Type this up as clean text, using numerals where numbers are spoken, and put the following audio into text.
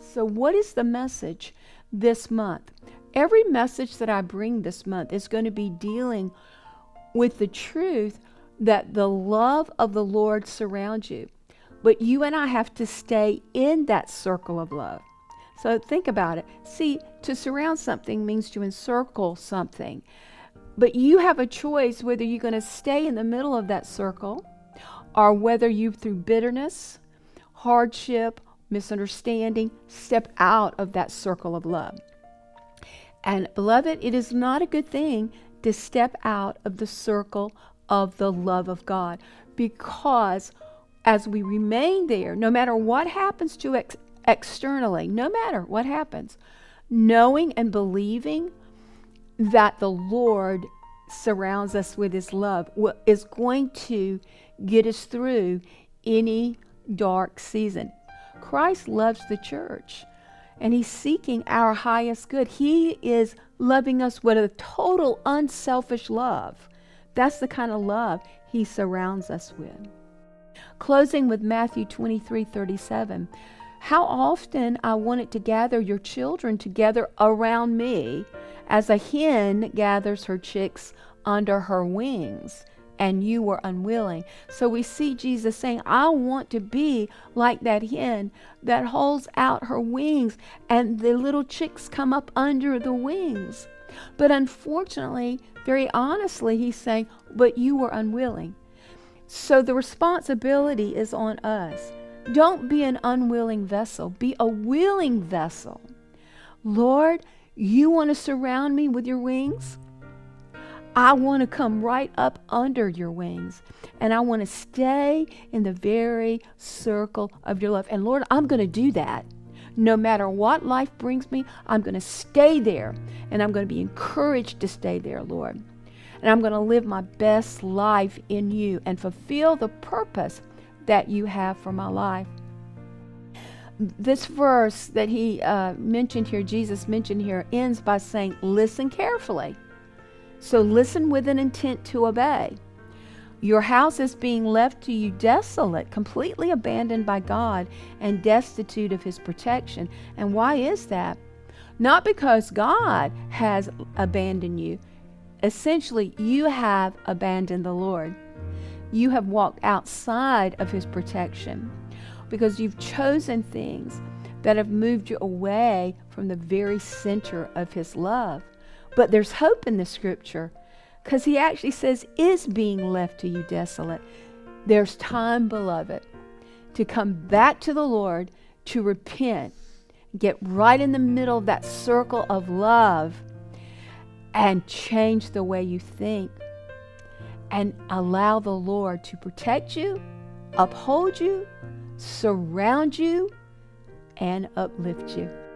So what is the message this month? Every message that I bring this month is going to be dealing with the truth that the love of the Lord surrounds you. But you and I have to stay in that circle of love. So think about it. See, to surround something means to encircle something. But you have a choice whether you're going to stay in the middle of that circle or whether you, through bitterness, hardship, misunderstanding, step out of that circle of love. And beloved, it is not a good thing to step out of the circle of the love of God, because as we remain there, no matter what happens to externally, no matter what happens, knowing and believing that the Lord surrounds us with His love is going to get us through any dark season. Christ loves the church, and He's seeking our highest good. He is loving us with a total unselfish love. That's the kind of love He surrounds us with. Closing with Matthew 23:37. How often I wanted to gather your children together around me as a hen gathers her chicks under her wings, and you were unwilling. So we see Jesus saying, I want to be like that hen that holds out her wings and the little chicks come up under the wings. But unfortunately, very honestly, He's saying, but you were unwilling. So the responsibility is on us. Don't be an unwilling vessel. Be a willing vessel. Lord, you want to surround me with your wings? I want to come right up under your wings, and I want to stay in the very circle of your love. And Lord, I'm going to do that. No matter what life brings me, I'm going to stay there, and I'm going to be encouraged to stay there, Lord. And I'm going to live my best life in you and fulfill the purpose that you have for my life. This verse that he mentioned here, Jesus mentioned here, ends by saying, listen carefully. So listen with an intent to obey. Your house is being left to you desolate, completely abandoned by God and destitute of His protection. And why is that? Not because God has abandoned you. Essentially, you have abandoned the Lord. You have walked outside of His protection because you've chosen things that have moved you away from the very center of His love. But there's hope in the scripture, because He actually says, is being left to you desolate. There's time, beloved, to come back to the Lord, to repent, get right in the middle of that circle of love, and change the way you think, and allow the Lord to protect you, uphold you, surround you, and uplift you.